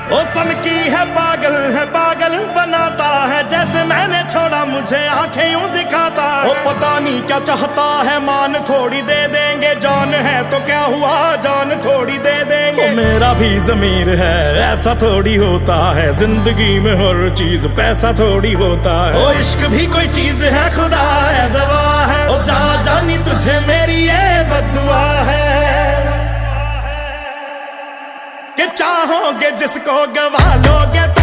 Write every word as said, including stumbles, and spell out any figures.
ओ सन की है पागल है पागल बनाता है, जैसे मैंने छोड़ा मुझे आंखें यूं दिखाता है। ओ पता नहीं क्या चाहता है, मान थोड़ी दे देंगे, जान है तो क्या हुआ जान थोड़ी दे देंगे। ओ मेरा भी ज़मीर है ऐसा थोड़ी होता है, जिंदगी में हर चीज पैसा थोड़ी होता है। ओ इश्क भी कोई चीज है, खुदा है दवा है, ओ जा जानी तुझे मेरी ये बद्दुआ है कि चाहोगे जिसको गवा लोगे।